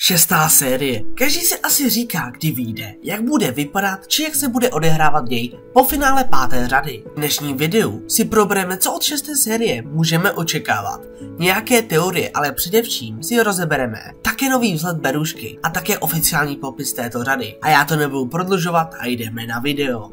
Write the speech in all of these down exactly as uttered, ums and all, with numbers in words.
Šestá série. Každý si asi říká, kdy vyjde, jak bude vypadat, či jak se bude odehrávat děj po finále páté řady. V dnešním videu si probereme, co od šesté série můžeme očekávat. Nějaké teorie, ale především si rozebereme také nový vzhled Berušky a také oficiální popis této řady. A já to nebudu prodlužovat a jdeme na video.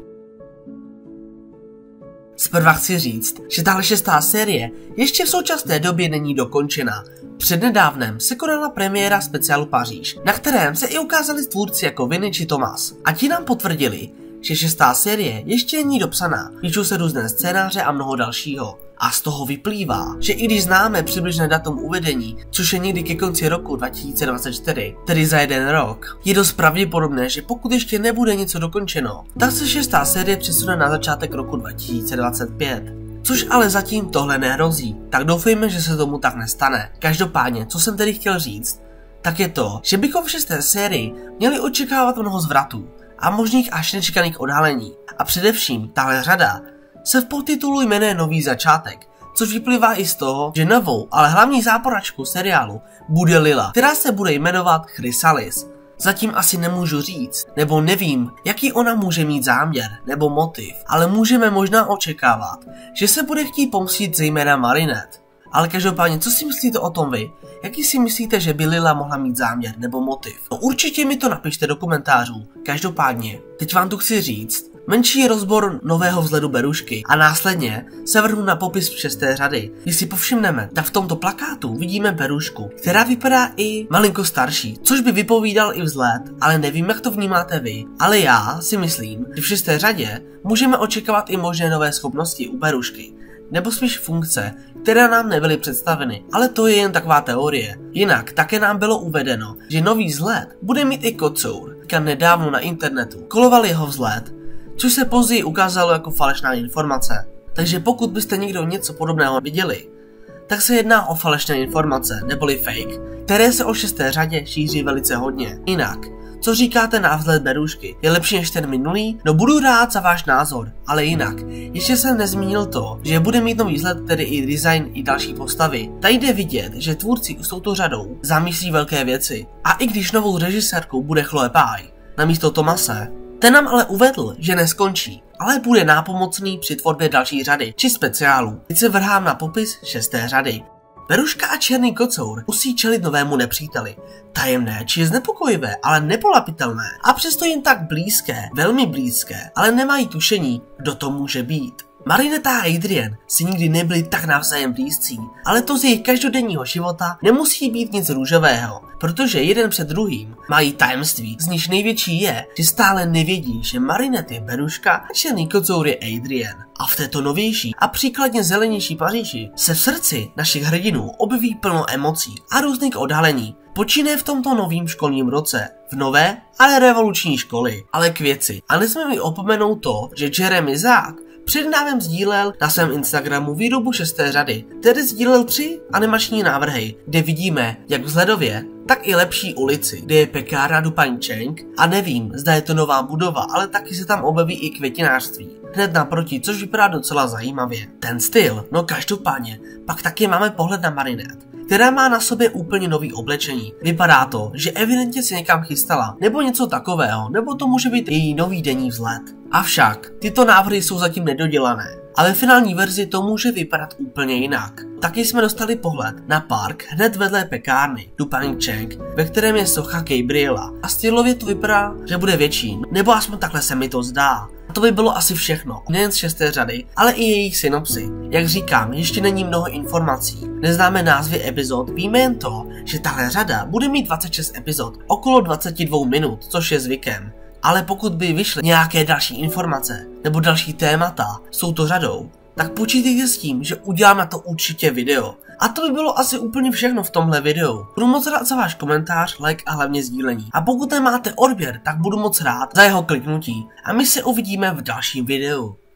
Zprva chci říct, že tahle šestá série ještě v současné době není dokončena. Přednedávnem se konala premiéra speciálu Paříž, na kterém se i ukázali tvůrci jako Vinny či Thomas. A ti nám potvrdili, že šestá série ještě není dopsaná, píšou se různé scénáře a mnoho dalšího. A z toho vyplývá, že i když známe přibližné datum uvedení, což je někdy ke konci roku dva tisíce dvacet čtyři, tedy za jeden rok, je dost pravděpodobné, že pokud ještě nebude něco dokončeno, tak se šestá série přesune na začátek roku dva tisíce dvacet pět. Což ale zatím tohle nehrozí, tak doufejme, že se tomu tak nestane. Každopádně, co jsem tedy chtěl říct, tak je to, že bychom v šesté sérii měli očekávat mnoho zvratů a možných až nečekaných odhalení. A především tahle řada se v podtitulu jmenuje Nový začátek, což vyplývá i z toho, že novou, ale hlavní záporačkou seriálu bude Lila, která se bude jmenovat Chrysalis. Zatím asi nemůžu říct, nebo nevím, jaký ona může mít záměr nebo motiv, ale můžeme možná očekávat, že se bude chtít pomstit zejména Marinette. Ale každopádně, co si myslíte o tom vy? Jaký si myslíte, že by Lila mohla mít záměr nebo motiv? No určitě mi to napište do komentářů. Každopádně, teď vám tu chci říct menší rozbor nového vzhledu Berušky a následně se vrhnu na popis šesté řady. Když si povšimneme, tak v tomto plakátu vidíme Berušku, která vypadá i malinko starší, což by vypovídal i vzhled, ale nevím, jak to vnímáte vy. Ale já si myslím, že v šesté řadě můžeme očekávat i možné nové schopnosti u Berušky, nebo spíš funkce, které nám nebyly představeny, ale to je jen taková teorie. Jinak také nám bylo uvedeno, že nový vzhled bude mít i kocour. Nedávno na internetu koloval jeho vzhled, což se později ukázalo jako falešná informace. Takže pokud byste někdo něco podobného viděli, tak se jedná o falešné informace, neboli fake, které se o šesté řadě šíří velice hodně. Jinak, co říkáte na vzhled Berušky? Je lepší než ten minulý? No budu rád za váš názor, ale jinak, ještě jsem nezmínil to, že bude mít nový vzhled, tedy i design i další postavy. Tady jde vidět, že tvůrci s touto řadou zamýšlí velké věci. A i když novou režisérkou bude Chloe Pye namísto Thomase, ten nám ale uvedl, že neskončí, ale bude nápomocný při tvorbě další řady či speciálu. Teď se vrhám na popis šesté řady. Beruška a černý kocour musí čelit novému nepříteli. Tajemné či znepokojivé, ale nepolapitelné. A přesto jen tak blízké, velmi blízké, ale nemají tušení, kdo to může být. Marinette a Adrien si nikdy nebyli tak navzájem blízcí, ale to z jejich každodenního života nemusí být nic růžového, protože jeden před druhým mají tajemství, z nichž největší je, že stále nevědí, že Marinette je Beruška a černý kocour je Adrien. A v této novější a příkladně zelenější Paříži se v srdci našich hrdinů objeví plno emocí a různých odhalení. Počíne v tomto novým školním roce, v nové, ale revoluční školy, ale k věci. A nesmíme mi opomenout to, že Jeremy Zák přednávem sdílel na svém Instagramu výrobu šesté řady, tedy sdílel tři animační návrhy, kde vidíme jak vzhledově, tak i lepší ulici, kde je pekárna du Pain Cheng a nevím, zda je to nová budova, ale taky se tam objeví i květinářství. Hned naproti, což vypadá docela zajímavě. Ten styl, no každopádně, pak taky máme pohled na Marinette, která má na sobě úplně nový oblečení. Vypadá to, že evidentně si někam chystala, nebo něco takového, nebo to může být její nový denní vzhled. Avšak, tyto návrhy jsou zatím nedodělané, ale ve finální verzi to může vypadat úplně jinak. Taky jsme dostali pohled na park hned vedle pekárny du Pain Cheng, ve kterém je socha Gabriela. A stylově to vypadá, že bude větší, nebo aspoň takhle se mi to zdá. A to by bylo asi všechno, nejen z šesté řady, ale i jejich synopsy. Jak říkám, ještě není mnoho informací. Neznáme názvy epizod, víme jen to, že tahle řada bude mít dvacet šest epizod, okolo dvacet dva minut, což je zvykem. Ale pokud by vyšly nějaké další informace nebo další témata s touto řadou, tak počítejte s tím, že udělám na to určitě video. A to by bylo asi úplně všechno v tomhle videu. Budu moc rád za váš komentář, like a hlavně sdílení. A pokud nemáte odběr, tak budu moc rád za jeho kliknutí. A my se uvidíme v dalším videu.